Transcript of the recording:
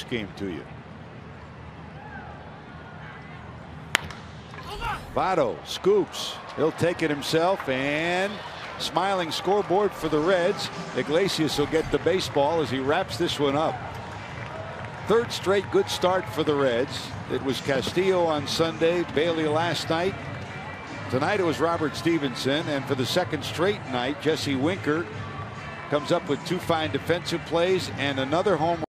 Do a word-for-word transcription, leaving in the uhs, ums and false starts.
game to you. Votto scoops. He'll take it himself, and smiling scoreboard for the Reds. Iglesias will get the baseball as he wraps this one up. Third straight good start for the Reds. It was Castillo on Sunday, Bailey last night. Tonight it was Robert Stevenson, and for the second straight night, Jesse Winker comes up with two fine defensive plays and another home run.